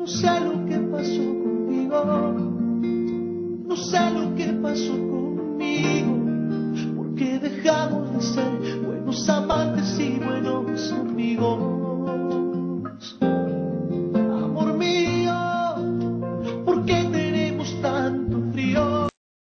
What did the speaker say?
No sé lo que pasó contigo, no sé lo que pasó conmigo, porque dejamos de ser buenos amantes.